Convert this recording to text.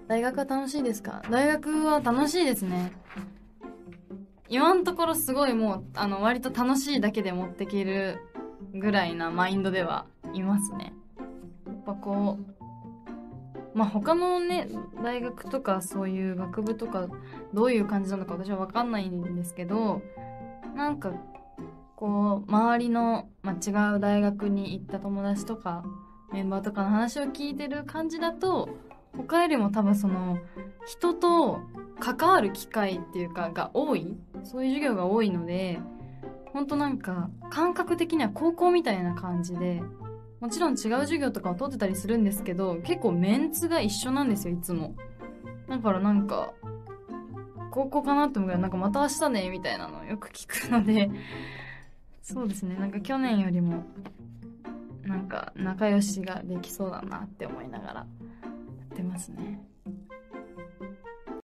大学は楽しいですか？大学は楽しいですね。今のところすごいもう、割と楽しいだけで持ってけるぐらいなマインドではいますね。やっぱこう、まあ他のね、大学とかそういう学部とかどういう感じなのか私はわかんないんですけど、なんかこう、周りの、まあ、違う大学に行った友達とか、メンバーとかの話を聞いてる感じだと、他よりも多分その、人と関わる機会っていうか、が多い、そういう授業が多いので、ほんとなんか、感覚的には高校みたいな感じで、もちろん違う授業とかを取ってたりするんですけど、結構メンツが一緒なんですよ、いつも。だからなんか、高校かなって思うぐらい、なんかまた明日ね、みたいなのをよく聞くので、そうですね。なんか去年よりも、なんか仲良しができそうだなって思いながらやってますね。